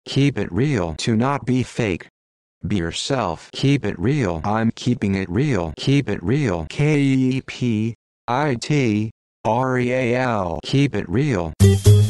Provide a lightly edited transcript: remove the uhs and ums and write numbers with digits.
Keep it real. To not be fake. Be yourself. Keep it real. I'm keeping it real. Keep it real. KEEPITREAL. Keep it real.